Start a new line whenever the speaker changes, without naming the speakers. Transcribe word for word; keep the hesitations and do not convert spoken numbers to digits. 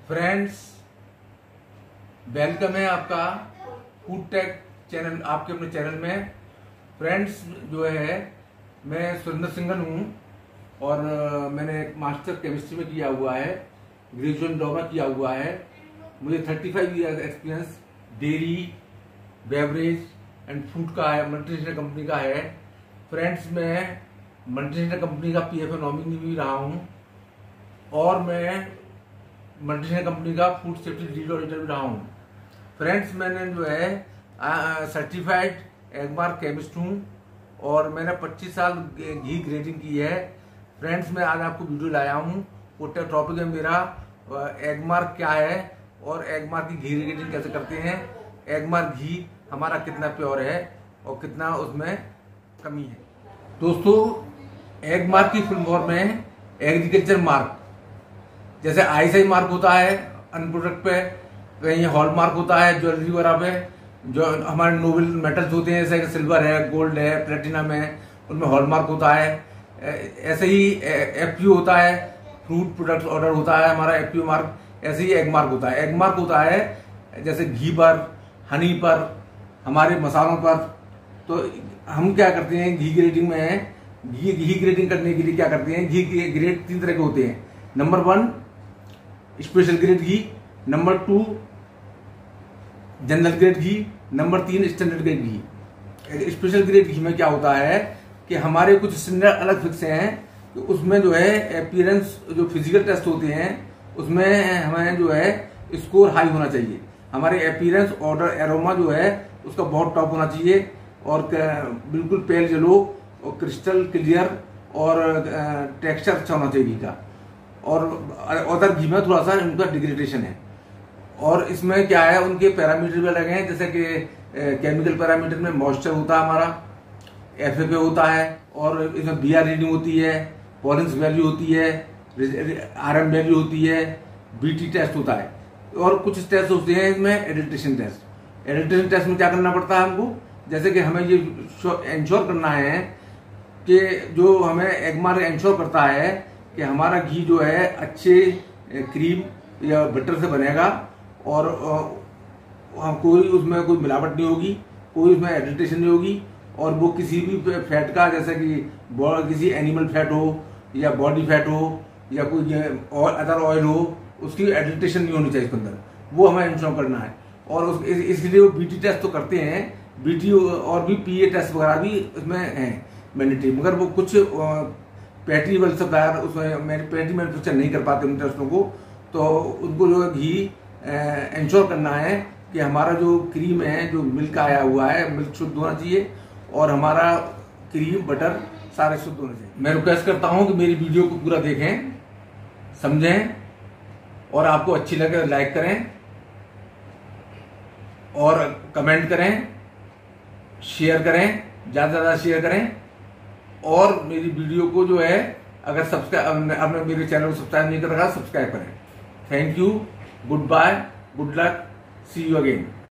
Friends, welcome है आपका food take channel, आपके अपने चैनल में। फ्रेंड्स, जो है मैं सुरेंद्र सिंघल हूँ और मैंने मास्टर केमिस्ट्री में किया हुआ है, ग्रेजुएशन डिप्लोमा किया हुआ है। मुझे पैंतीस year experience dairy, beverage and food का है, मल्टीनेशनल कंपनी का है। फ्रेंड्स, मैं मल्टीनेशनल कंपनी का पी एफ नॉमिनी भी रहा हूँ और मैं मल्टीनेशनल कंपनी का फूड सेफ्टी लीड ऑडिटर भी रहा हूँ। फ्रेंड्स, मैंने जो है सर्टिफाइड एगमार्क केमिस्ट हूँ और मैंने पच्चीस साल घी ग्रेडिंग की है। फ्रेंड्स, मैं आज आपको वीडियो लाया हूँ। वो टॉपिक है मेरा एगमार्क क्या है और एगमार्क की घी ग्रेडिंग कैसे करते हैं, एगमार्क घी हमारा कितना प्योर है और कितना उसमें कमी है। दोस्तों, एगमार्क की फुल फॉर्म में एग्रीकल्चर मार्क, जैसे आईएसआई मार्क होता है अन्न प्रोडक्ट पे, कहीं हॉल मार्क होता है ज्वेलरी वगैरह पे, जो हमारे नोबल मेटल्स होते हैं जैसे सिल्वर है, गोल्ड है, प्लेटिनम है, उनमें हॉल मार्क होता है। ऐसे ही एफपीओ होता है, फ्रूट प्रोडक्ट ऑर्डर होता है हमारा एफपीओ मार्क। ऐसे ही एग मार्क होता है। एग मार्क होता है जैसे घी पर, हनी पर, हमारे मसालों पर। तो हम क्या करते हैं घी ग्रेडिंग में, घी घी ग्रेडिंग करने के लिए क्या करते हैं, घी के ग्रेड तीन तरह के होते हैं। नंबर वन स्पेशल ग्रेड घी, नंबर टू जनरल ग्रेड घी, नंबर तीन स्टैंडर्ड ग्रेड घी। स्पेशल ग्रेड घी में क्या होता है कि हमारे कुछ स्टैंडर्ड अलग फिक्स हैं, तो उसमें जो है अपीयरेंस, जो फिजिकल टेस्ट होते हैं उसमें हमें जो है स्कोर हाई होना चाहिए। हमारे अपीयरेंस, ऑर्डर, एरोमा जो है उसका बहुत टॉप होना चाहिए और बिल्कुल पेल येलो और क्रिस्टल क्लियर और टेक्सचर अच्छा होना चाहिए घी का। और अदर घी में थोड़ा सा उनका डिग्रेडेशन है। और इसमें क्या है, उनके पैरामीटर भी अलग हैं, जैसे कि केमिकल पैरामीटर में मॉइस्चर होता है हमारा, एफएफए होता है, और इसमें बीआर रीडिंग होती है, पॉलेंस वैल्यू होती है, आरएम वैल्यू होती है, बीटी टेस्ट होता है, और कुछ टेस्ट होते हैं इसमें एडिल्ट्रेशन टेस्ट। एडिल्ट्रेशन टेस्ट में क्या करना पड़ता है हमको, जैसे कि हमें ये इंश्योर करना है कि जो हमें एगमार्क इंश्योर करता है कि हमारा घी जो है अच्छे क्रीम या बटर से बनेगा और कोई उसमें कोई मिलावट नहीं होगी, कोई उसमें एडिल्ट्रेशन नहीं होगी, और वो किसी भी फैट का, जैसे कि किसी एनिमल फैट हो या बॉडी फैट हो या कोई अदर ऑयल हो, उसकी एडिल्ट्रेशन नहीं होनी चाहिए इसके अंदर। वो हमें इंश्योर करना है। और उस, इस, इसके लिए वो बीटी टेस्ट तो करते हैं, बीटी और भी पीए टेस्ट वगैरह भी उसमें हैं मैंडेटरी, मगर वो कुछ पैटी वाले सप्लायर उसमें मैंने पैटी मैन्युफैक्चर नहीं कर पाते उन टेस्टों को। तो उनको जो घी इंश्योर करना है कि हमारा जो क्रीम है, जो मिल्क आया हुआ है, मिल्क शुद्ध होना चाहिए और हमारा क्रीम बटर सारे शुद्ध होने चाहिए। मैं रिक्वेस्ट करता हूं कि मेरी वीडियो को पूरा देखें, समझें, और आपको अच्छी लगे लाइक करें और कमेंट करें, शेयर करें, ज्यादा से ज्यादा शेयर करें। और मेरी वीडियो को जो है, अगर सब्सक्राइब आपने मेरे चैनल को सब्सक्राइब नहीं कर रखा, सब्सक्राइब करें। Thank you, goodbye, good luck, see you again.